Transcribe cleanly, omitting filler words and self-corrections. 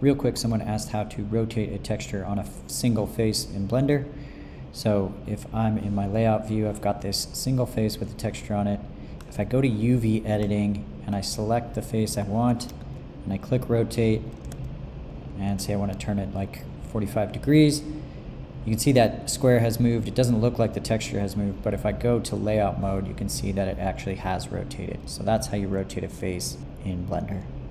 real quick, someone asked how to rotate a texture on a single face in Blender. So if I'm in my layout view, I've got this single face with a texture on it. If I go to UV editing and I select the face I want and I click rotate and say I want to turn it like 45 degrees, you can see that square has moved. It doesn't look like the texture has moved, but if I go to layout mode, you can see that it actually has rotated. So that's how you rotate a face in Blender.